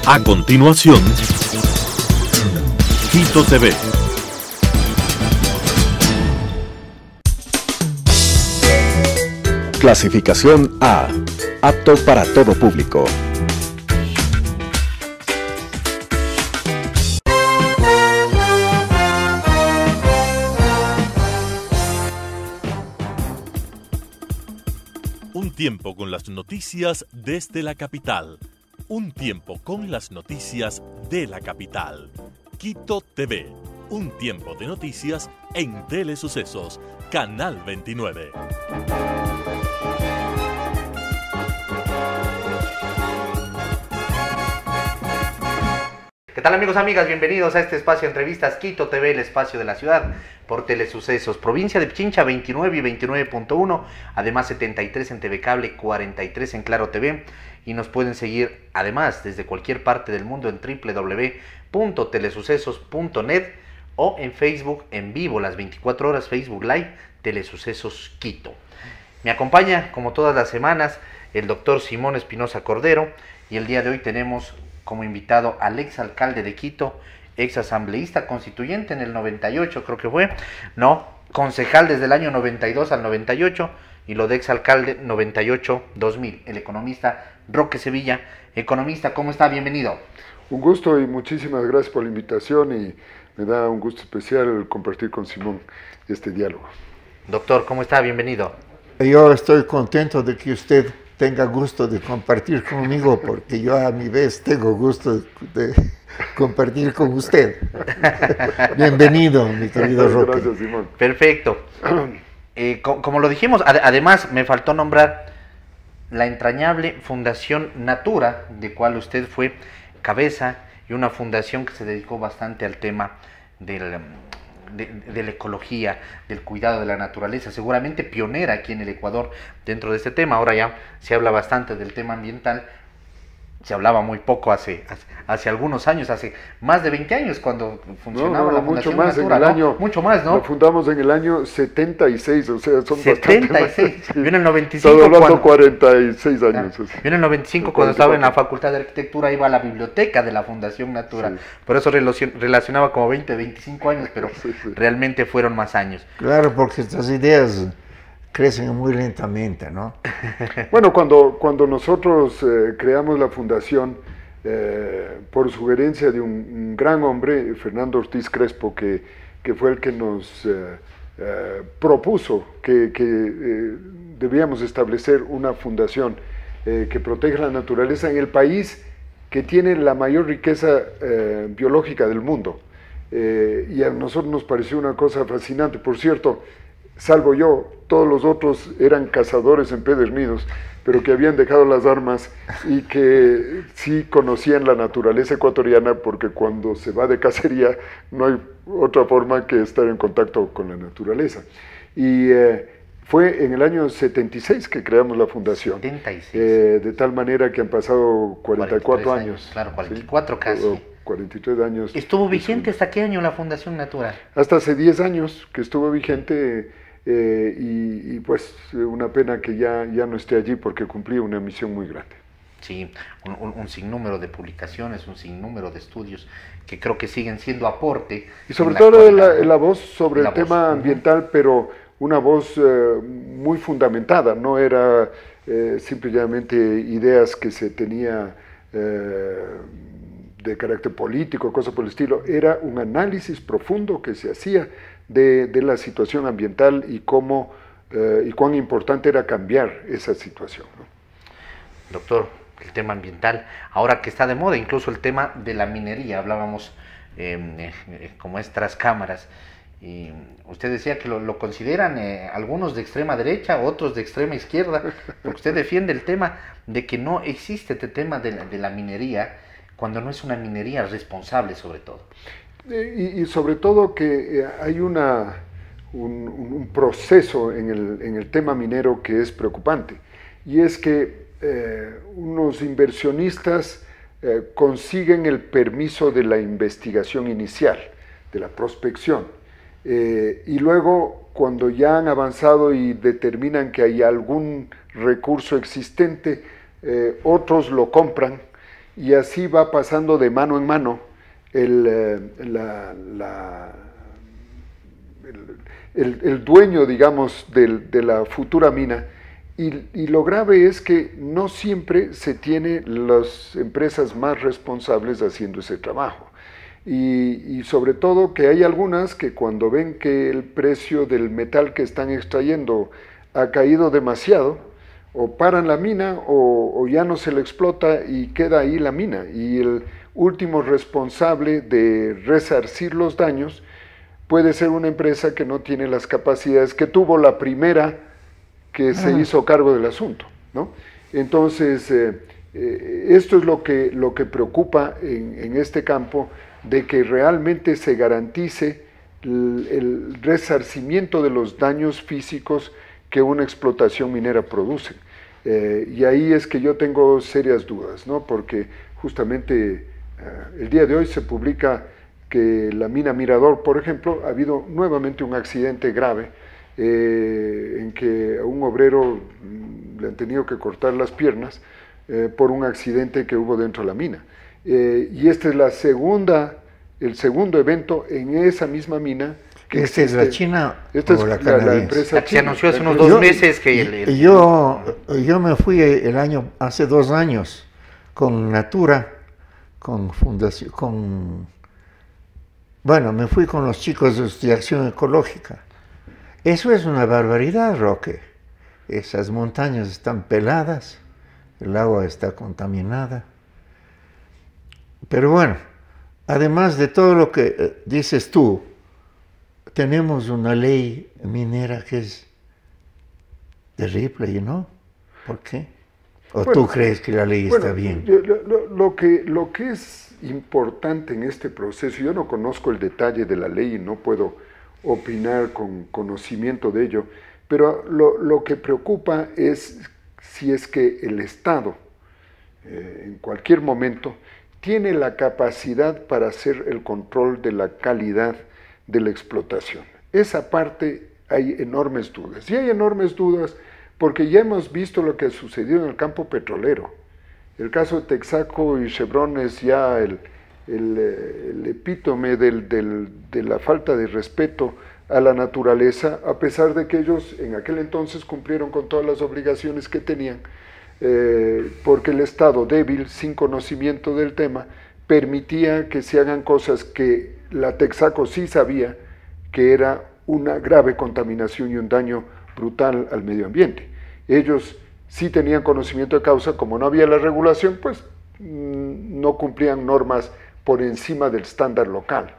A continuación, Quito TV. Clasificación A. Apto para todo público. Un tiempo con las noticias desde la capital. Un tiempo con las noticias de la capital. Quito TV. Un tiempo de noticias en Telesucesos, Canal 29. ¿Qué tal, amigos, amigas? Bienvenidos a este espacio de entrevistas Quito TV, el espacio de la ciudad, por Telesucesos. Provincia de Pichincha, 29 y 29.1, además 73 en TV Cable, 43 en Claro TV, y nos pueden seguir además desde cualquier parte del mundo en www.telesucesos.net o en Facebook en vivo las 24 horas, Facebook Live, Telesucesos Quito. Me acompaña, como todas las semanas, el doctor Simón Espinosa Cordero, y el día de hoy tenemos como invitado al exalcalde de Quito, exasambleísta constituyente en el 98, creo que fue, no, concejal desde el año 92 al 98, y lo de exalcalde 98-2000, el economista Roque Sevilla. Economista, ¿cómo está? Bienvenido. Un gusto y muchísimas gracias por la invitación, y me da un gusto especial compartir con Simón este diálogo. Doctor, ¿cómo está? Bienvenido. Yo estoy contento de que usted tenga gusto de compartir conmigo, porque yo a mi vez tengo gusto de compartir con usted. Bienvenido, mi querido Roque. Gracias, Simón. Perfecto. Como lo dijimos, además me faltó nombrar la entrañable Fundación Natura, de cual usted fue cabeza, y una fundación que se dedicó bastante al tema de la ecología, del cuidado de la naturaleza, seguramente pionera aquí en el Ecuador dentro de este tema. Ahora ya se habla bastante del tema ambiental, se hablaba muy poco hace algunos años, hace más de 20 años cuando funcionaba la Fundación Natura, mucho más, ¿no? Lo fundamos en el año 76, o sea, son 76, sí. yo en el 95 Estaba hablando 46 años. Yo en el 95 cuando estaba en la Facultad de Arquitectura iba a la biblioteca de la Fundación Natura, sí. Por eso relacionaba como 20, 25 años, pero sí. Realmente fueron más años. Claro, porque estas ideas crecen muy lentamente, ¿no? Bueno, cuando nosotros creamos la fundación, por sugerencia de un gran hombre, Fernando Ortiz Crespo, que fue el que nos propuso que debíamos establecer una fundación que proteja la naturaleza en el país que tiene la mayor riqueza biológica del mundo. Y a nosotros nos pareció una cosa fascinante. Por cierto, salvo yo, todos los otros eran cazadores empedernidos, pero que habían dejado las armas y que sí conocían la naturaleza ecuatoriana, porque cuando se va de cacería no hay otra forma que estar en contacto con la naturaleza. Y fue en el año 76 que creamos la fundación. 76. De tal manera que han pasado 44 años. Claro, 44 ¿sí? Casi. O 43 años. ¿Estuvo vigente hasta qué año la Fundación Natura? Hasta hace 10 años que estuvo vigente. Y pues una pena que ya no esté allí, porque cumplía una misión muy grande. Sí, un sinnúmero de publicaciones, un sinnúmero de estudios que creo que siguen siendo aporte. Y sobre todo la voz sobre el tema ambiental, pero una voz muy fundamentada, no era simplemente ideas que se tenía de carácter político, cosas por el estilo. Era un análisis profundo que se hacía de la situación ambiental y cómo y cuán importante era cambiar esa situación, ¿no? Doctor, el tema ambiental, ahora que está de moda, incluso el tema de la minería, hablábamos como es tras cámaras, y usted decía que lo consideran algunos de extrema derecha, otros de extrema izquierda, porque usted defiende el tema de que no existe este tema de la minería, cuando no es una minería responsable sobre todo. Y sobre todo que hay un proceso en el tema minero que es preocupante, y es que unos inversionistas consiguen el permiso de la investigación inicial, de la prospección, y luego cuando ya han avanzado y determinan que hay algún recurso existente, otros lo compran y así va pasando de mano en mano el dueño, digamos, de la futura mina. Y lo grave es que no siempre se tiene las empresas más responsables haciendo ese trabajo. Y sobre todo que hay algunas que cuando ven que el precio del metal que están extrayendo ha caído demasiado, o paran la mina o ya no se le explota y queda ahí la mina. Y el último responsable de resarcir los daños puede ser una empresa que no tiene las capacidades que tuvo la primera que se hizo cargo del asunto, ¿no? Entonces, esto es lo que preocupa en este campo, de que realmente se garantice el resarcimiento de los daños físicos que una explotación minera produce. Y ahí es que yo tengo serias dudas, ¿no? Porque justamente el día de hoy se publica que la mina Mirador, por ejemplo, ha habido nuevamente un accidente grave en que a un obrero le han tenido que cortar las piernas por un accidente que hubo dentro de la mina. Y esta es el segundo evento en esa misma mina. ¿Esta es la China o la canadiense? La empresa se anunció hace unos 2 meses que yo me fui hace 2 años con Natura, con Fundación, me fui con los chicos de Acción Ecológica. Eso es una barbaridad, Roque. Esas montañas están peladas, el agua está contaminada. Pero bueno, además de todo lo que dices tú, tenemos una ley minera que es terrible, ¿no? ¿Por qué? ¿O tú crees que la ley está bien? Lo que es importante en este proceso, yo no conozco el detalle de la ley y no puedo opinar con conocimiento de ello, pero lo que preocupa es si es que el Estado, en cualquier momento, tiene la capacidad para hacer el control de la calidad de la explotación. Esa parte hay enormes dudas, y hay enormes dudas porque ya hemos visto lo que ha sucedido en el campo petrolero. El caso de Texaco y Chevron es ya el epítome de la falta de respeto a la naturaleza, a pesar de que ellos en aquel entonces cumplieron con todas las obligaciones que tenían, porque el Estado débil, sin conocimiento del tema, permitía que se hagan cosas que la Texaco sí sabía que era una grave contaminación y un daño brutal al medio ambiente. Ellos sí tenían conocimiento de causa, como no había la regulación, pues no cumplían normas por encima del estándar local.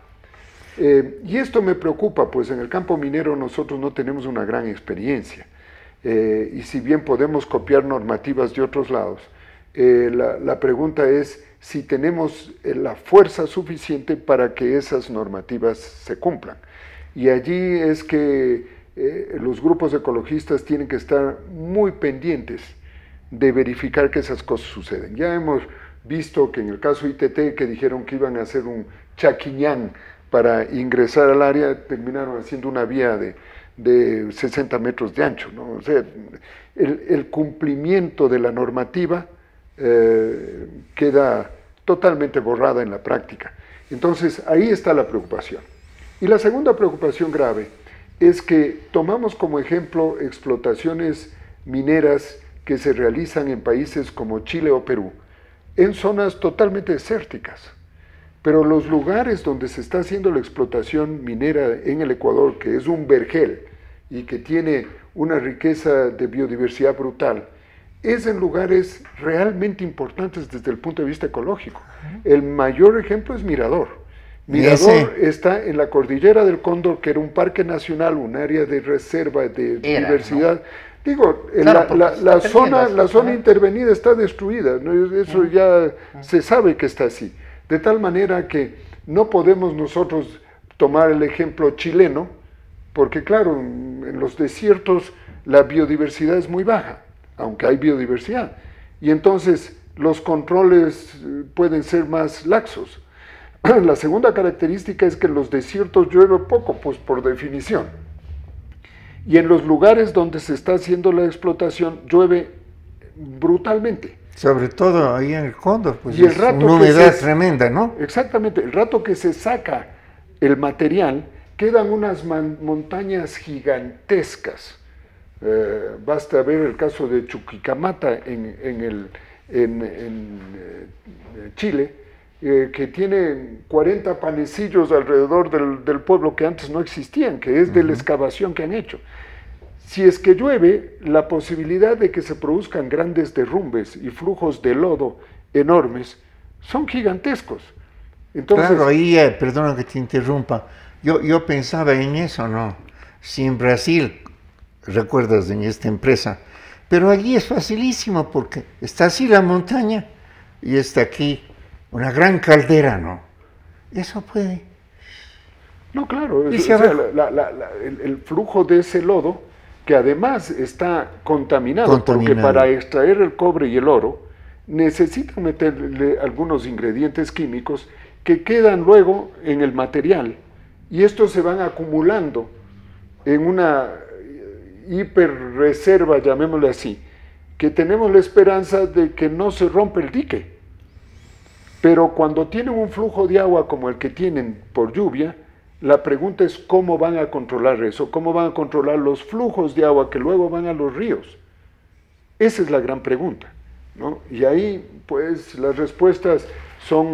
Y esto me preocupa, pues en el campo minero nosotros no tenemos una gran experiencia. Y si bien podemos copiar normativas de otros lados, la pregunta es si tenemos la fuerza suficiente para que esas normativas se cumplan. Y allí es que los grupos ecologistas tienen que estar muy pendientes de verificar que esas cosas suceden. Ya hemos visto que en el caso ITT, que dijeron que iban a hacer un chaquiñán para ingresar al área, terminaron haciendo una vía de 60 metros de ancho, ¿no? O sea, el cumplimiento de la normativa queda totalmente borrada en la práctica. Entonces, ahí está la preocupación. Y la segunda preocupación grave es que tomamos como ejemplo explotaciones mineras que se realizan en países como Chile o Perú, en zonas totalmente desérticas. Pero los lugares donde se está haciendo la explotación minera en el Ecuador, que es un vergel y que tiene una riqueza de biodiversidad brutal, es en lugares realmente importantes desde el punto de vista ecológico. El mayor ejemplo es Mirador. Mirador está en la cordillera del Cóndor, que era un parque nacional, un área de reserva de diversidad. ¿No? Digo, claro, la zona intervenida está destruida, ¿no? Eso ya se sabe que está así. De tal manera que no podemos nosotros tomar el ejemplo chileno, porque claro, en los desiertos la biodiversidad es muy baja, aunque hay biodiversidad. Y entonces los controles pueden ser más laxos. La segunda característica es que en los desiertos llueve poco, pues por definición. Y en los lugares donde se está haciendo la explotación llueve brutalmente. Sobre todo ahí en el Cóndor, pues Y el es rato una que humedad se- tremenda, ¿no? Exactamente, el rato que se saca el material, quedan unas montañas gigantescas. Basta ver el caso de Chuquicamata en Chile, que tiene 40 panecillos alrededor del pueblo que antes no existían, que es de la excavación que han hecho. Si es que llueve, la posibilidad de que se produzcan grandes derrumbes y flujos de lodo enormes son gigantescos. Entonces, Claro, ahí, perdona que te interrumpa, yo pensaba en eso, ¿no? Si en Brasil, recuerdas en esta empresa, pero allí es facilísimo porque está así la montaña y está aquí una gran caldera, ¿no? Eso puede. no, claro, Y o se sea, abajo. el flujo de ese lodo, que además está contaminado, porque Contaminado. para extraer el cobre y el oro necesitan meterle algunos ingredientes químicos que quedan luego en el material y estos se van acumulando en una hiperreserva, llamémosle así, que tenemos la esperanza de que no se rompe el dique. Pero cuando tienen un flujo de agua como el que tienen por lluvia, la pregunta es cómo van a controlar eso, cómo van a controlar los flujos de agua que luego van a los ríos. Esa es la gran pregunta, ¿no? Y ahí, pues, las respuestas son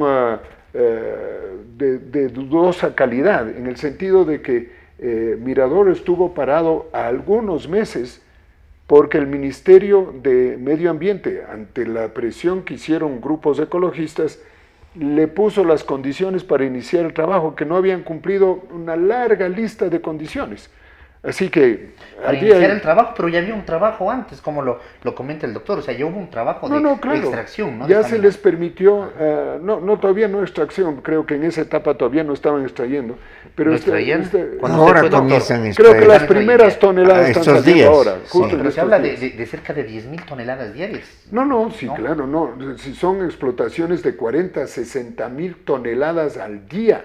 de dudosa calidad, en el sentido de que Mirador estuvo parado algunos meses porque el Ministerio de Medio Ambiente, ante la presión que hicieron grupos ecologistas, le puso las condiciones para iniciar el trabajo, que no habían cumplido una larga lista de condiciones. Así que Para allí iniciar hay- el trabajo, pero ya había un trabajo antes, como lo comenta el doctor, o sea, ya hubo un trabajo de claro. extracción, ¿no? Ya De se esta les permitió, todavía no extracción, creo que en esa etapa todavía no estaban extrayendo, pero ¿No extraían? Cuando Ahora usted fue doctor, comienzan a creo extraer. que las Están primeras extrayendo. toneladas están Estos saliendo días, ahora, sí. justo en pero se estos habla días. de cerca de 10.000 toneladas diarias. No, sí, ¿no? claro, no. Si son explotaciones de 40, 60 mil toneladas al día,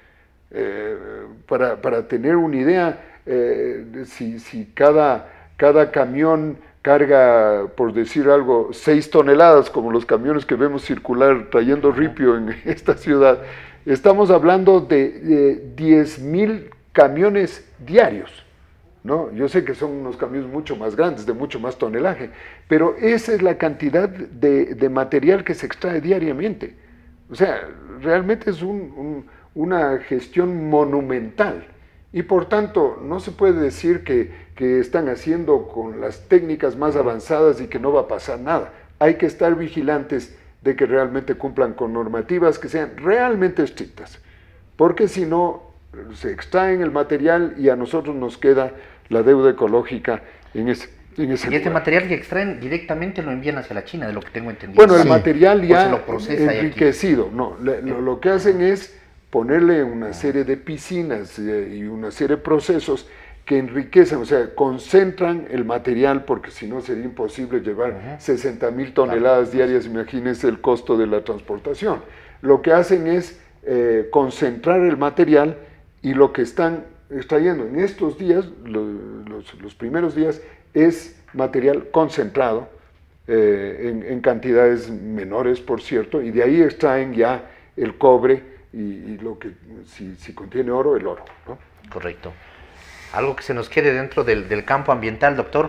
para tener una idea, si cada camión carga, por decir algo, 6 toneladas, como los camiones que vemos circular trayendo ripio en esta ciudad, estamos hablando de 10.000 camiones diarios, ¿no? Yo sé que son unos camiones mucho más grandes, de mucho más tonelaje, pero esa es la cantidad de material que se extrae diariamente. O sea, realmente es una gestión monumental. Y por tanto, no se puede decir que están haciendo con las técnicas más avanzadas y que no va a pasar nada. Hay que estar vigilantes de que realmente cumplan con normativas que sean realmente estrictas. Porque si no, se extraen el material y a nosotros nos queda la deuda ecológica en ese Y este lugar. material que extraen directamente lo envían hacia la China, de lo que tengo entendido. Bueno, el Sí. material O se ya lo procesa ahí aquí. enriquecido, no, lo que hacen es ponerle una serie de piscinas y una serie de procesos que enriquecen, o sea, concentran el material, porque si no sería imposible llevar 60.000 toneladas diarias, imagínense el costo de la transportación. Lo que hacen es concentrar el material y lo que están extrayendo en estos días, los primeros días, es material concentrado, en cantidades menores, por cierto, y de ahí extraen ya el cobre y lo que, si contiene oro, el oro, ¿no? Correcto. ¿Algo que se nos quede dentro del campo ambiental, doctor?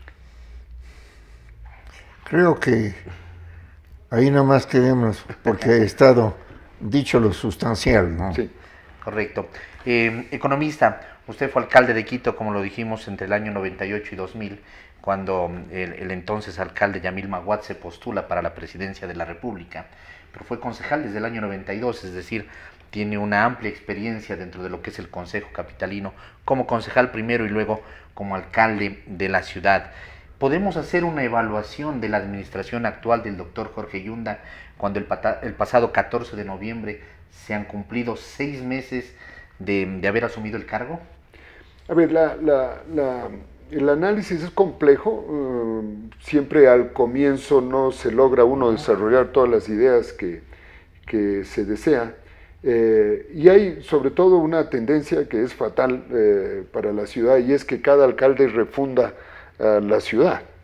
Creo que ahí nomás quedemos, porque ha estado dicho lo sustancial, ¿no? Sí. Correcto. Economista, usted fue alcalde de Quito, como lo dijimos, entre el año 98 y 2000, cuando el entonces alcalde Yamil Maguad se postula para la presidencia de la República, pero fue concejal desde el año 92, es decir, tiene una amplia experiencia dentro de lo que es el Consejo Capitalino, como concejal primero y luego como alcalde de la ciudad. ¿Podemos hacer una evaluación de la administración actual del doctor Jorge Yunda cuando el pasado 14 de noviembre se han cumplido 6 meses de haber asumido el cargo? A ver, el análisis es complejo, siempre al comienzo no se logra uno desarrollar todas las ideas que se desea, y hay sobre todo una tendencia que es fatal para la ciudad, y es que cada alcalde refunda la ciudad.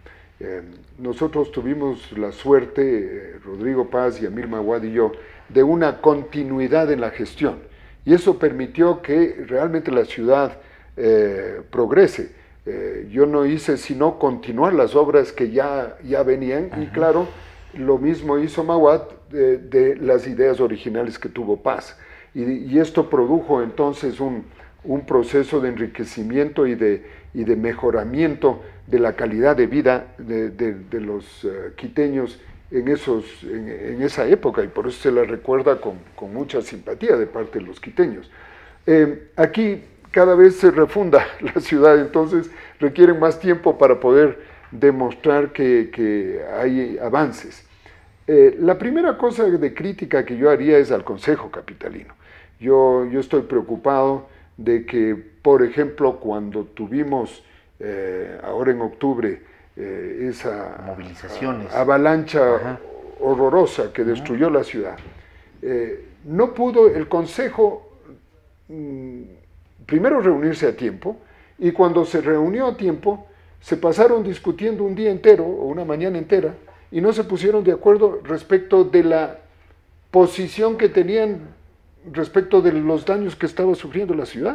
Nosotros tuvimos la suerte, Rodrigo Paz y Amir Mawad y yo, de una continuidad en la gestión. Y eso permitió que realmente la ciudad progrese. Yo no hice sino continuar las obras que ya venían. Y claro, lo mismo hizo Mawad de las ideas originales que tuvo Paz. Y esto produjo entonces un proceso de enriquecimiento y de mejoramiento de la calidad de vida de los quiteños en esa época, y por eso se la recuerda con mucha simpatía de parte de los quiteños. Aquí cada vez se refunda la ciudad, entonces requieren más tiempo para poder demostrar que hay avances. La primera cosa de crítica que yo haría es al Consejo Capitalino. Yo estoy preocupado de que, por ejemplo, cuando tuvimos ahora en octubre esa movilizaciones, avalancha horrorosa que destruyó la ciudad, no pudo el Consejo primero reunirse a tiempo, y cuando se reunió a tiempo se pasaron discutiendo un día entero o una mañana entera y no se pusieron de acuerdo respecto de la posición que tenían respecto de los daños que estaba sufriendo la ciudad.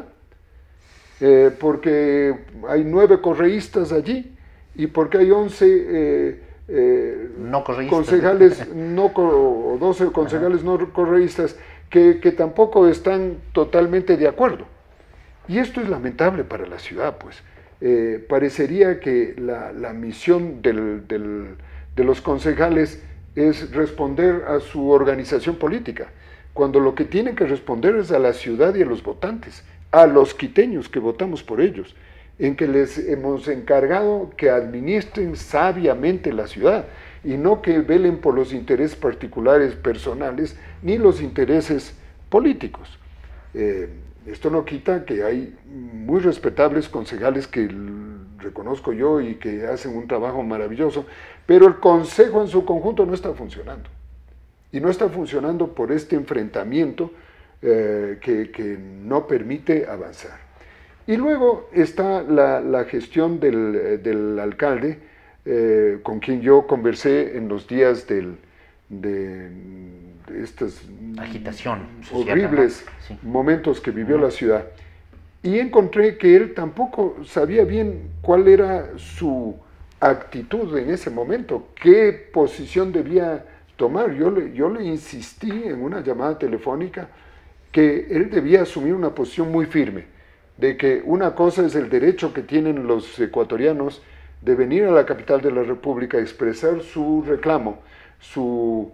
Porque hay 9 correístas allí y porque hay 11 no correístas, concejales o 12 concejales no correístas que tampoco están totalmente de acuerdo. Y esto es lamentable para la ciudad, pues. Parecería que la misión de los concejales es responder a su organización política, cuando lo que tienen que responder es a la ciudad y a los votantes, a los quiteños que votamos por ellos, en que les hemos encargado que administren sabiamente la ciudad y no que velen por los intereses particulares personales ni los intereses políticos. Esto no quita que hay muy respetables concejales que reconozco yo y que hacen un trabajo maravilloso, pero el consejo en su conjunto no está funcionando. Y no está funcionando por este enfrentamiento que no permite avanzar. Y luego está la gestión del alcalde, con quien yo conversé en los días de estas agitación social, horribles momentos que vivió la ciudad. Y encontré que él tampoco sabía bien cuál era su actitud en ese momento, qué posición debía tomar. Yo le insistí en una llamada telefónica que él debía asumir una posición muy firme, de que una cosa es el derecho que tienen los ecuatorianos de venir a la capital de la República a expresar su reclamo, su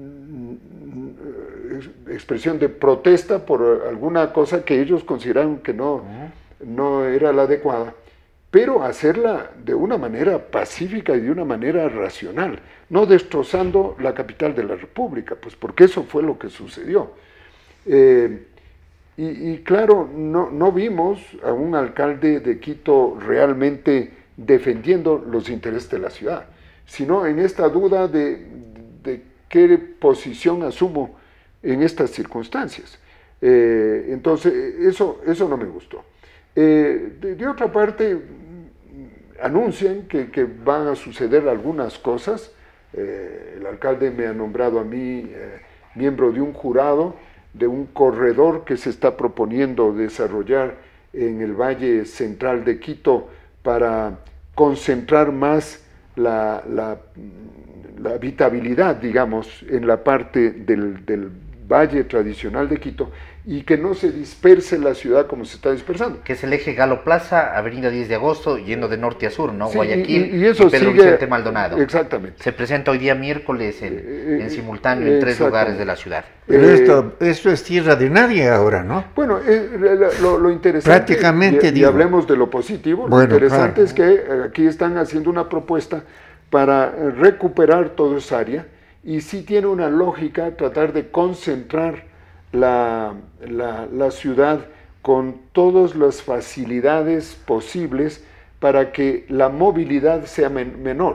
expresión de protesta por alguna cosa que ellos consideraron que no era la adecuada, pero hacerla de una manera pacífica y de una manera racional, no destrozando la capital de la República, pues porque eso fue lo que sucedió. Y claro, no vimos a un alcalde de Quito realmente defendiendo los intereses de la ciudad, sino en esta duda de qué posición asumo en estas circunstancias. Entonces, eso no me gustó. De otra parte, anuncian que van a suceder algunas cosas. El alcalde me ha nombrado a mí miembro de un jurado, de un corredor que se está proponiendo desarrollar en el Valle Central de Quito para concentrar más la habitabilidad, digamos, en la parte del valle tradicional de Quito, y que no se disperse la ciudad como se está dispersando. Que es el eje Galo Plaza, Avenida 10 de Agosto, yendo de norte a sur, ¿no? Sí, Guayaquil y eso Pedro sigue, Vicente Maldonado. Exactamente. Se presenta hoy día miércoles en simultáneo en 3 lugares de la ciudad. Pero esto es tierra de nadie ahora, ¿no? Bueno, lo interesante, prácticamente y hablemos de lo positivo, lo interesante es que aquí están haciendo una propuesta para recuperar toda esa área, y sí tiene una lógica tratar de concentrar la ciudad con todas las facilidades posibles para que la movilidad sea menor.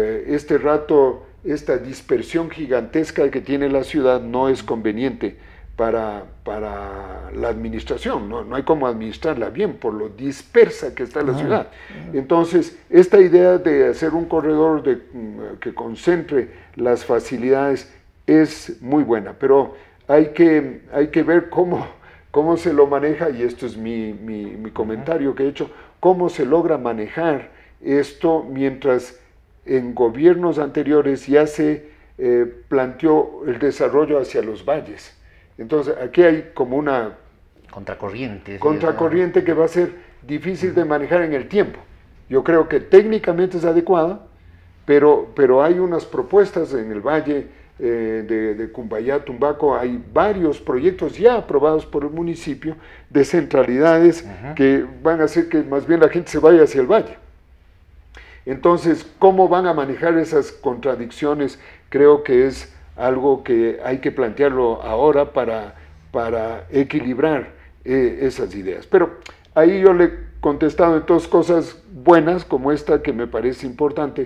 Esta dispersión gigantesca que tiene la ciudad no es conveniente para la administración, no hay cómo administrarla bien por lo dispersa que está la ciudad. Entonces, esta idea de hacer un corredor que concentre las facilidades es muy buena, pero hay que ver cómo se lo maneja, y esto es mi comentario que he hecho, cómo se logra manejar esto mientras en gobiernos anteriores ya se planteó el desarrollo hacia los valles. Entonces, aquí hay como una contracorriente que va a ser difícil de manejar en el tiempo. Yo creo que técnicamente es adecuada, pero hay unas propuestas en el valle de Cumbayá, Tumbaco, hay varios proyectos ya aprobados por el municipio de centralidades que van a hacer que más bien la gente se vaya hacia el valle. Entonces, ¿cómo van a manejar esas contradicciones? Creo que es algo que hay que plantearlo ahora para equilibrar esas ideas. Pero ahí yo le he contestado entonces cosas buenas como esta que me parece importante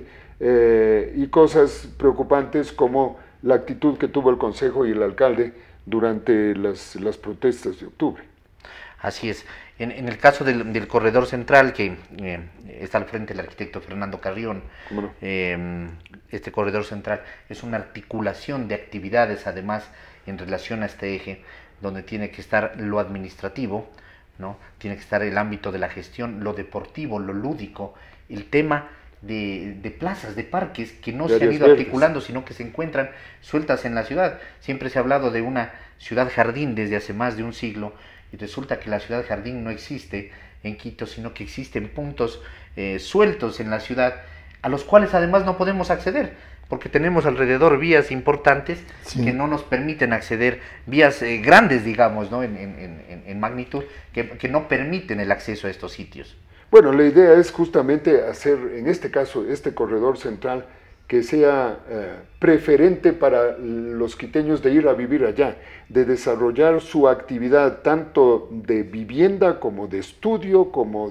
y cosas preocupantes como la actitud que tuvo el Consejo y el alcalde durante las protestas de octubre. Así es. En el caso del corredor central, que está al frente del arquitecto Fernando Carrión, ¿Cómo no? Este corredor central es una articulación de actividades, además, en relación a este eje, donde tiene que estar lo administrativo, ¿no? Tiene que estar el ámbito de la gestión, lo deportivo, lo lúdico, el tema de plazas, de parques, que no se han ido articulando, sino que se encuentran sueltas en la ciudad. Siempre se ha hablado de una ciudad jardín desde hace más de un siglo, y resulta que la ciudad jardín no existe en Quito, sino que existen puntos sueltos en la ciudad, a los cuales además no podemos acceder, porque tenemos alrededor vías importantes que no nos permiten acceder, vías grandes, digamos, ¿no? en magnitud, que no permiten el acceso a estos sitios. Bueno, la idea es justamente hacer, en este caso, este corredor central que sea preferente para los quiteños de ir a vivir allá, de desarrollar su actividad tanto de vivienda como de estudio, como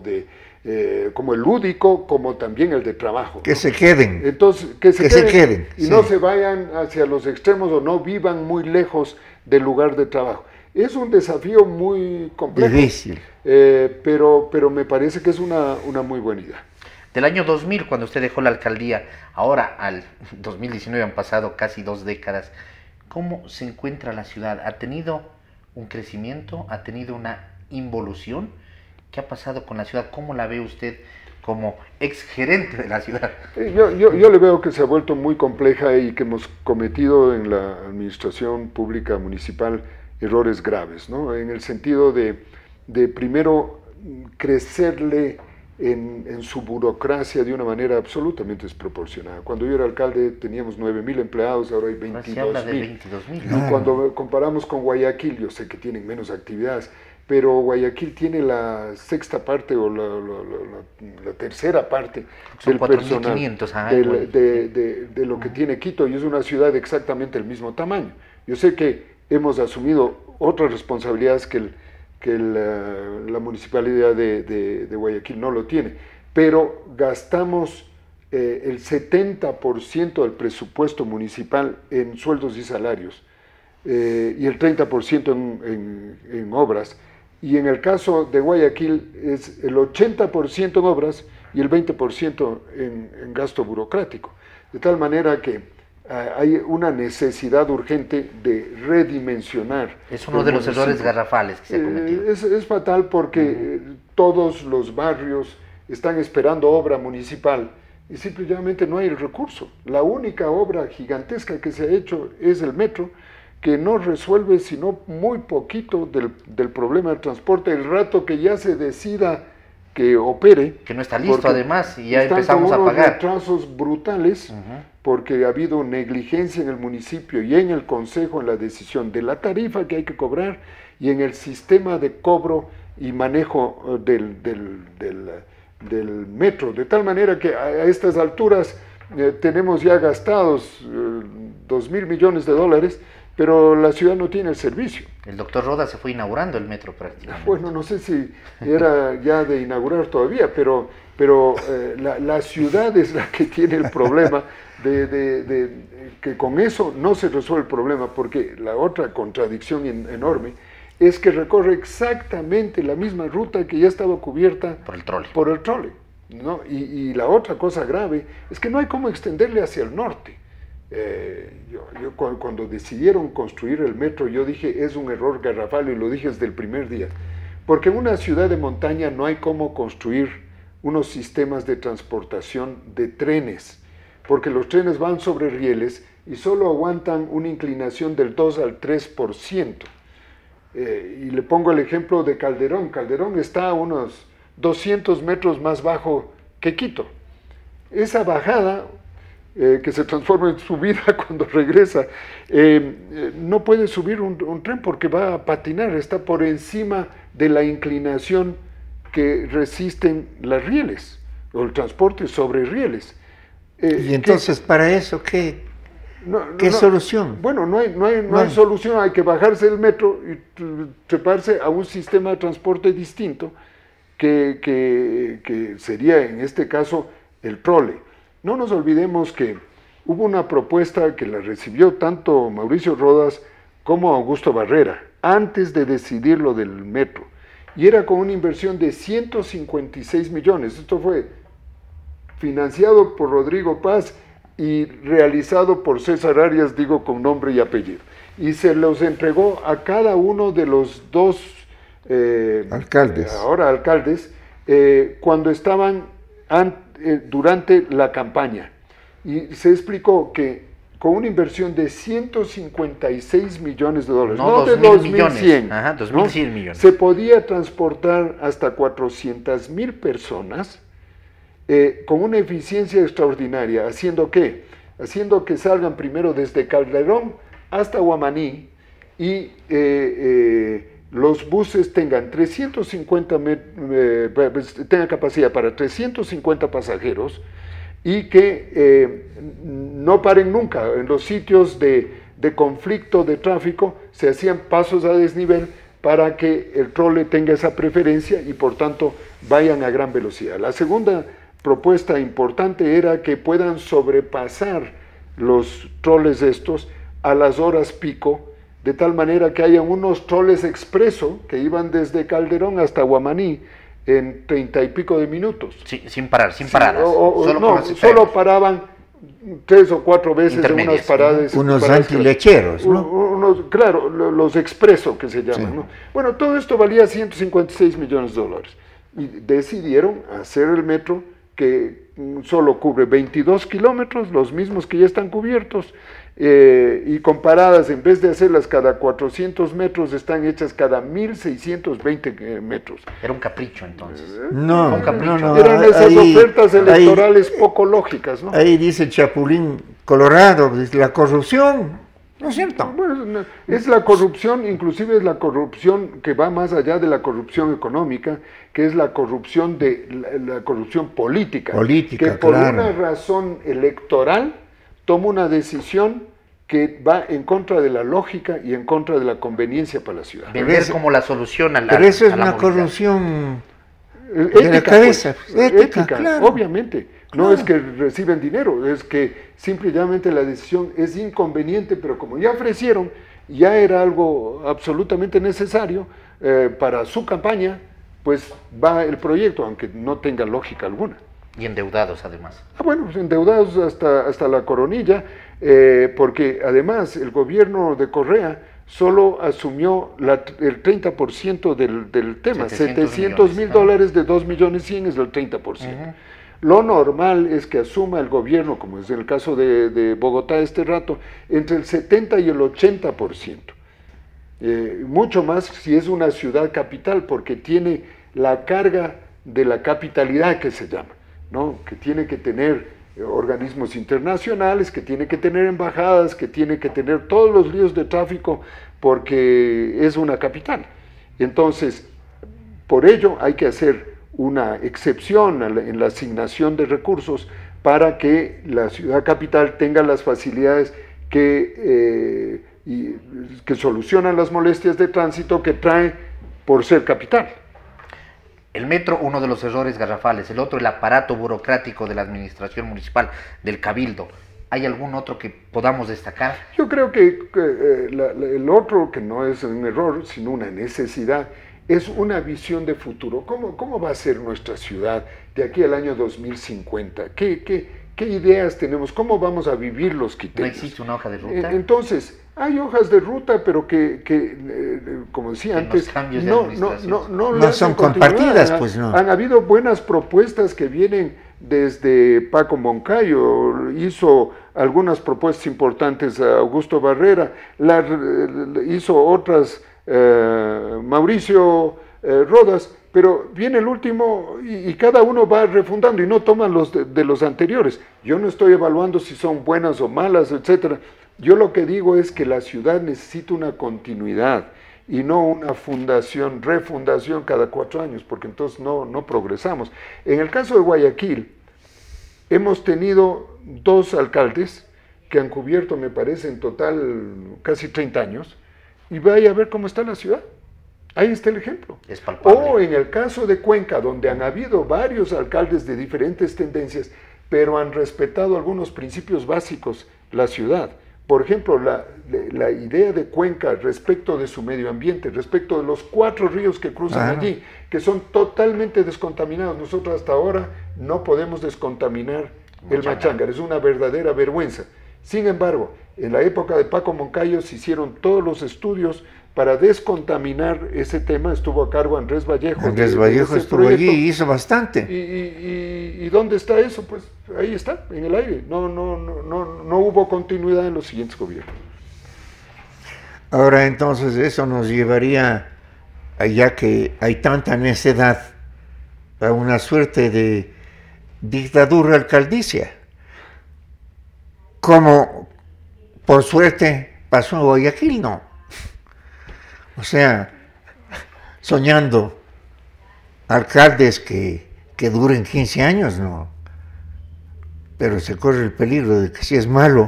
el lúdico, como también el de trabajo. Que se queden. Entonces, que se queden y no se vayan hacia los extremos o no vivan muy lejos del lugar de trabajo. Es un desafío muy complejo. Difícil. Pero me parece que es una muy buena idea. Del año 2000, cuando usted dejó la alcaldía, ahora al 2019 han pasado casi 2 décadas. ¿Cómo se encuentra la ciudad? ¿Ha tenido un crecimiento? ¿Ha tenido una involución? ¿Qué ha pasado con la ciudad? ¿Cómo la ve usted como exgerente de la ciudad? Yo le veo que se ha vuelto muy compleja y que hemos cometido en la administración pública municipal errores graves, ¿no? En el sentido de primero crecerle en su burocracia de una manera absolutamente desproporcionada. Cuando yo era alcalde teníamos 9.000 empleados, ahora hay 22.000. Se habla de 22.000. Y cuando comparamos con Guayaquil, yo sé que tienen menos actividades, pero Guayaquil tiene la sexta parte o la tercera parte del personal de lo que tiene Quito, y es una ciudad exactamente del mismo tamaño. Yo sé que hemos asumido otras responsabilidades que la municipalidad de Guayaquil no lo tiene, pero gastamos el 70% del presupuesto municipal en sueldos y salarios y el 30% en obras, y en el caso de Guayaquil es el 80% en obras y el 20% en gasto burocrático, de tal manera que hay una necesidad urgente de redimensionar. Es uno de los errores garrafales que se ha cometido. Es fatal porque todos los barrios están esperando obra municipal y simplemente no hay el recurso. La única obra gigantesca que se ha hecho es el metro, que no resuelve sino muy poquito del problema del transporte. El rato que ya se decida que opere, que no está listo además, y ya empezamos a pagar retrasos brutales, porque ha habido negligencia en el municipio y en el consejo en la decisión de la tarifa que hay que cobrar y en el sistema de cobro y manejo del metro, de tal manera que a estas alturas tenemos ya gastados 2.000 millones de dólares, pero la ciudad no tiene el servicio. El doctor Roda se fue inaugurando el metro prácticamente. Bueno, no sé si era ya de inaugurar todavía, pero la ciudad es la que tiene el problema que con eso no se resuelve el problema, porque la otra contradicción enorme es que recorre exactamente la misma ruta que ya estaba cubierta por el trole, ¿no? Y la otra cosa grave es que no hay cómo extenderle hacia el norte. Cuando decidieron construir el metro, yo dije, es un error garrafal, y lo dije desde el primer día, porque en una ciudad de montaña no hay cómo construir unos sistemas de transportación de trenes, porque los trenes van sobre rieles y solo aguantan una inclinación del 2 al 3%. Y le pongo el ejemplo de Calderón. Calderón está a unos 200 metros más bajo que Quito. Esa bajada, que se transforma en subida cuando regresa, no puede subir un tren porque va a patinar, está por encima de la inclinación que resisten las rieles, o el transporte sobre rieles. Y entonces, ¿para eso qué solución? Bueno, no hay solución, hay que bajarse del metro y treparse a un sistema de transporte distinto, que sería en este caso el trole. No nos olvidemos que hubo una propuesta que la recibió tanto Mauricio Rodas como Augusto Barrera, antes de decidir lo del metro, y era con una inversión de 156 millones. Esto fue financiado por Rodrigo Paz y realizado por César Arias, digo con nombre y apellido. Y se los entregó a cada uno de los dos alcaldes, cuando estaban durante la campaña. Y se explicó que con una inversión de 156 millones de dólares, no de 2.100, ajá, 2.100 millones, se podía transportar hasta 400.000 personas con una eficiencia extraordinaria. ¿Haciendo qué? Haciendo que salgan primero desde Calderón hasta Huamaní y los buses tengan tengan capacidad para 350 pasajeros, y que no paren nunca. En los sitios de conflicto de tráfico se hacían pasos a desnivel para que el trole tenga esa preferencia y por tanto vayan a gran velocidad. La segunda propuesta importante era que puedan sobrepasar los troles estos a las horas pico, de tal manera que haya unos troles expreso que iban desde Calderón hasta Huamaní en 30 y pico de minutos. Sí, sin paradas. Solo paraban 3 o 4 veces en unas paradas. Unos antilecheros, ¿no? Claro, los expresos que se llaman, sí, ¿no? Bueno, todo esto valía 156 millones de dólares. Y decidieron hacer el metro que solo cubre 22 kilómetros, los mismos que ya están cubiertos, y con paradas, en vez de hacerlas cada 400 metros, están hechas cada 1.620 metros. Era un capricho entonces. No. Eran esas ofertas electorales poco lógicas, ¿no? Ahí dice Chapulín Colorado, dice, la corrupción, ¿no es cierto? Bueno, es la corrupción, inclusive es la corrupción que va más allá de la corrupción económica, que es la corrupción la corrupción política. Que por una razón electoral toma una decisión que va en contra de la lógica y en contra de la conveniencia para la ciudad. Vender como la solución a la Pero eso es una corrupción ética, de la cabeza. Pues, ética, claro. Obviamente. No es que reciben dinero, es que simplemente la decisión es inconveniente, pero como ya ofrecieron, ya era algo absolutamente necesario para su campaña, pues va el proyecto, aunque no tenga lógica alguna. Y endeudados además. Bueno, pues endeudados hasta la coronilla, porque además el gobierno de Correa solo asumió el 30% del tema, 700 mil dólares de 2.100.000 es el 30%. Lo normal es que asuma el gobierno, como es el caso de Bogotá este rato, entre el 70 y el 80%. Mucho más si es una ciudad capital, porque tiene la carga de la capitalidad que se llama, ¿no? Que tiene que tener organismos internacionales, que tiene que tener embajadas, que tiene que tener todos los líos de tráfico, porque es una capital. Entonces, por ello hay que hacer una excepción en la asignación de recursos para que la ciudad capital tenga las facilidades que solucionan las molestias de tránsito que trae por ser capital. El metro, uno de los errores garrafales; el otro, el aparato burocrático de la administración municipal, del cabildo. ¿Hay algún otro que podamos destacar? Yo creo que el otro, que no es un error, sino una necesidad, es una visión de futuro. ¿Cómo va a ser nuestra ciudad de aquí al año 2050? ¿Qué ideas tenemos? ¿Cómo vamos a vivir los quiteños? ¿No existe una hoja de ruta? Entonces, hay hojas de ruta, pero como decía antes, no son compartidas, pues no. Han habido buenas propuestas que vienen desde Paco Moncayo, hizo algunas propuestas importantes a Augusto Barrera, hizo otras Mauricio Rodas, pero viene el último y cada uno va refundando y no toman los de los anteriores. Yo no estoy evaluando si son buenas o malas, etcétera. Yo lo que digo es que la ciudad necesita una continuidad y no una refundación cada 4 años, porque entonces no progresamos. En el caso de Guayaquil, hemos tenido 2 alcaldes que han cubierto, me parece, en total casi 30 años, y vaya a ver cómo está la ciudad. Ahí está el ejemplo. Es palpable. O en el caso de Cuenca, donde han habido varios alcaldes de diferentes tendencias, pero han respetado algunos principios básicos la ciudad. Por ejemplo, la idea de Cuenca respecto de su medio ambiente, respecto de los 4 ríos que cruzan allí, que son totalmente descontaminados. Nosotros hasta ahora no podemos descontaminar el Machangar, es una verdadera vergüenza. Sin embargo, en la época de Paco Moncayo se hicieron todos los estudios para descontaminar ese tema, estuvo a cargo Andrés Vallejo. Andrés Vallejo estuvo allí y hizo bastante. ¿Y dónde está eso? Pues ahí está, en el aire. No hubo continuidad en los siguientes gobiernos. Ahora entonces eso nos llevaría, ya que hay tanta necedad, a una suerte de dictadura alcaldicia. Como por suerte pasó en Guayaquil, ¿no? O sea, soñando alcaldes que duren 15 años, ¿no? Pero se corre el peligro de que si es malo.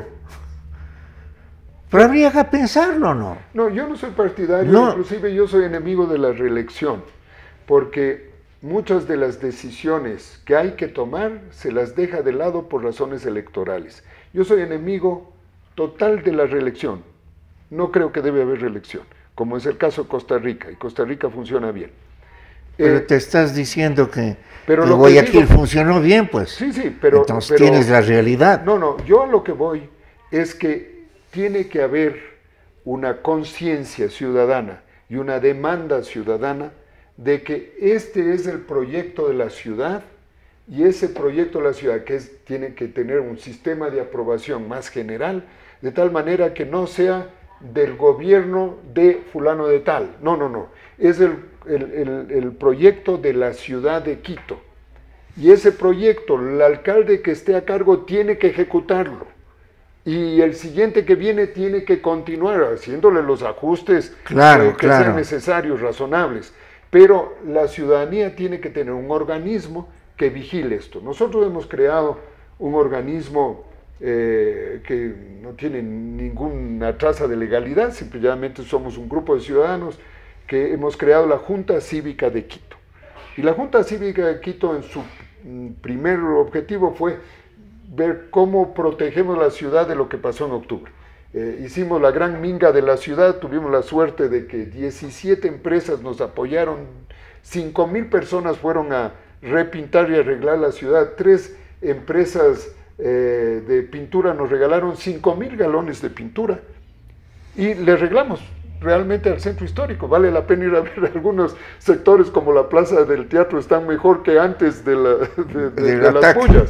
Pero habría que pensarlo, ¿no? No, yo no soy partidario, inclusive yo soy enemigo de la reelección, porque muchas de las decisiones que hay que tomar se las deja de lado por razones electorales. Yo soy enemigo total de la reelección. No creo que debe haber reelección, como es el caso de Costa Rica, y Costa Rica funciona bien. Pero te estás diciendo que Guayaquil funcionó bien, pues. Sí, pero... Entonces tienes la realidad. No, yo a lo que voy es que tiene que haber una conciencia ciudadana y una demanda ciudadana de que este es el proyecto de la ciudad, y ese proyecto de la ciudad tiene que tener un sistema de aprobación más general, de tal manera que no sea del gobierno de fulano de tal. No. Es el proyecto de la ciudad de Quito. Y ese proyecto, el alcalde que esté a cargo tiene que ejecutarlo. Y el siguiente que viene tiene que continuar haciéndole los ajustes que sean necesarios, razonables. Pero la ciudadanía tiene que tener un organismo que vigile esto. Nosotros hemos creado un organismo que no tiene ninguna traza de legalidad, simplemente somos un grupo de ciudadanos que hemos creado la Junta Cívica de Quito. Y la Junta Cívica de Quito en su primer objetivo fue ver cómo protegemos la ciudad de lo que pasó en octubre. Hicimos la gran minga de la ciudad, tuvimos la suerte de que 17 empresas nos apoyaron, 5,000 personas fueron a repintar y arreglar la ciudad, 3 empresas de pintura nos regalaron 5,000 galones de pintura y le arreglamos realmente al centro histórico. Vale la pena ir a ver algunos sectores como la Plaza del Teatro, están mejor que antes de las pullas.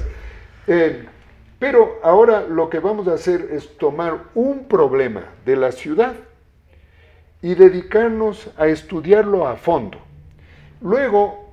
Pero ahora lo que vamos a hacer es tomar un problema de la ciudad y dedicarnos a estudiarlo a fondo. Luego,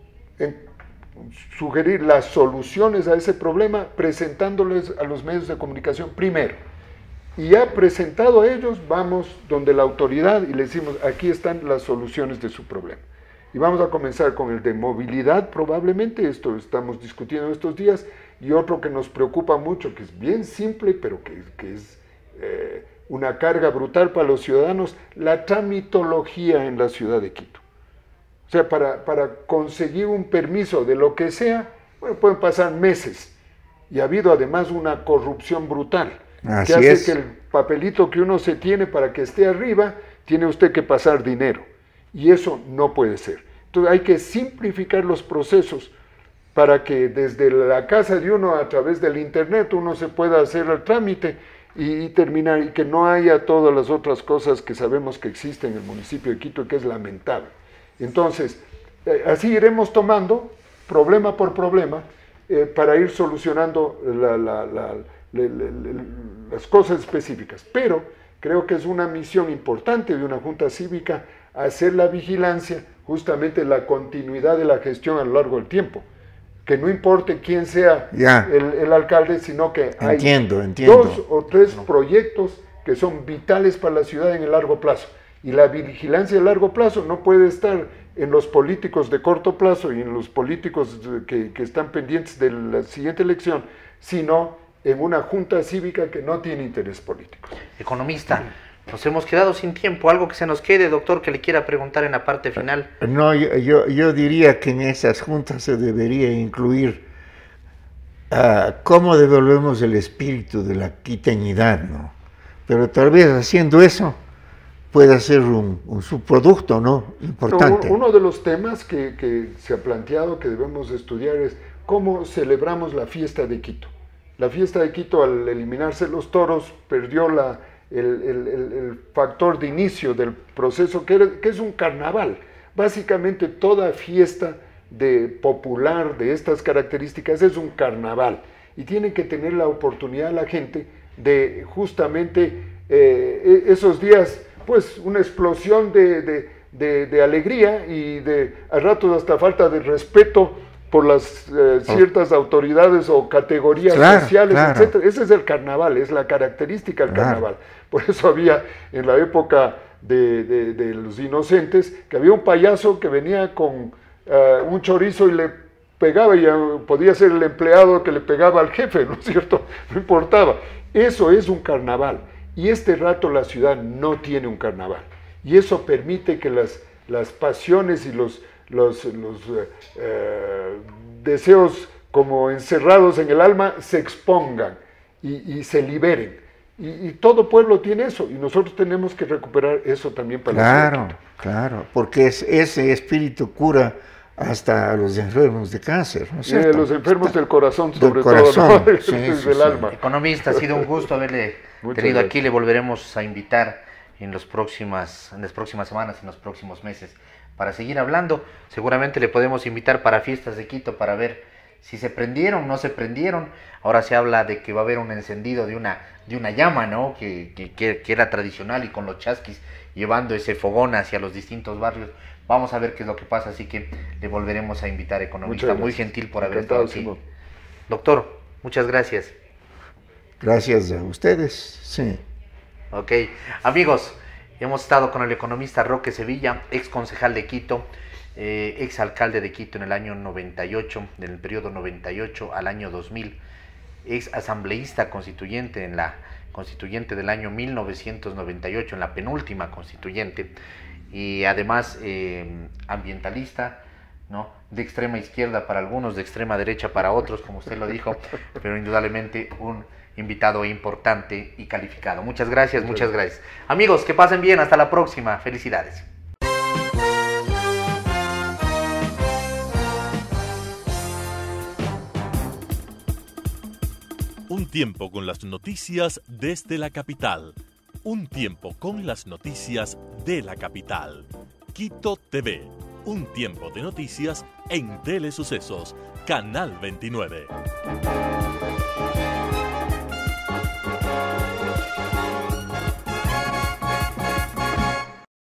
sugerir las soluciones a ese problema presentándoles a los medios de comunicación primero. Y ya presentado a ellos, vamos donde la autoridad y le decimos, aquí están las soluciones de su problema. Y vamos a comenzar con el de movilidad, probablemente, esto estamos discutiendo estos días, y otro que nos preocupa mucho, que es bien simple, pero que es una carga brutal para los ciudadanos, la tramitología en la ciudad de Quito. O sea, para conseguir un permiso de lo que sea, bueno, pueden pasar meses. Y ha habido además una corrupción brutal. Así que hace es. que el papelito que uno se tiene para que esté arriba, tiene usted que pasar dinero. Y eso no puede ser. Entonces hay que simplificar los procesos para que desde la casa de uno, a través del internet, uno se pueda hacer el trámite y terminar, y que no haya todas las otras cosas que sabemos que existen en el municipio de Quito, que es lamentable. Entonces, así iremos tomando problema por problema para ir solucionando las cosas específicas. Pero creo que es una misión importante de una junta cívica hacer la vigilancia, justamente la continuidad de la gestión a lo largo del tiempo. Que no importe quién sea el alcalde, sino que hay dos o tres proyectos que son vitales para la ciudad en el largo plazo. Y la vigilancia de largo plazo no puede estar en los políticos de corto plazo y en los políticos que están pendientes de la siguiente elección, sino en una junta cívica que no tiene interés político. Economista, nos hemos quedado sin tiempo. ¿Algo que se nos quede, doctor, que le quiera preguntar en la parte final? No, yo diría que en esas juntas se debería incluir cómo devolvemos el espíritu de la quiteñidad, ¿no? Pero tal vez haciendo eso pueda ser un subproducto, ¿no? Importante. Uno de los temas que se ha planteado que debemos estudiar es cómo celebramos la fiesta de Quito. La fiesta de Quito, al eliminarse los toros, perdió el factor de inicio del proceso, que es un carnaval. Básicamente toda fiesta popular de estas características es un carnaval, y tiene que tener la oportunidad la gente de justamente esos días, pues una explosión de alegría y a ratos hasta falta de respeto por las ciertas autoridades o categorías sociales, etc. Ese es el carnaval, es la característica del carnaval. Por eso había en la época de los inocentes, que había un payaso que venía con un chorizo y le pegaba, y podía ser el empleado que le pegaba al jefe, ¿no es cierto? No importaba. Eso es un carnaval. Y este rato la ciudad no tiene un carnaval. Y eso permite que las pasiones y los deseos como encerrados en el alma se expongan y se liberen. Y todo pueblo tiene eso, y nosotros tenemos que recuperar eso también para la ciudad. Claro, porque ese espíritu cura hasta a los enfermos de cáncer, ¿no es cierto? Los enfermos del corazón, sobre todo, ¿no? Del alma. Economista, ha sido un gusto haberle tenido aquí. Le volveremos a invitar en las próximas semanas, en los próximos meses, para seguir hablando. Seguramente le podemos invitar para fiestas de Quito para ver si se prendieron, no se prendieron. Ahora se habla de que va a haber un encendido de una llama, ¿no? Que era tradicional, y con los chasquis llevando ese fogón hacia los distintos barrios. Vamos a ver qué es lo que pasa, así que le volveremos a invitar, economista. Muy gentil por haber estado aquí. Doctor, muchas gracias. Gracias a ustedes, sí. Ok, amigos, hemos estado con el economista Roque Sevilla, ex concejal de Quito, ex alcalde de Quito en el año 98, en el periodo 98 al año 2000, ex asambleísta constituyente en la constituyente del año 1998, en la penúltima constituyente, y además ambientalista, ¿no? De extrema izquierda para algunos, de extrema derecha para otros, como usted lo dijo, pero indudablemente un invitado importante y calificado. Muchas gracias. Amigos, que pasen bien, hasta la próxima. Felicidades. Un tiempo con las noticias desde la capital. Un tiempo con las noticias de la capital. Quito TV. Un tiempo de noticias en Telesucesos, Canal 29.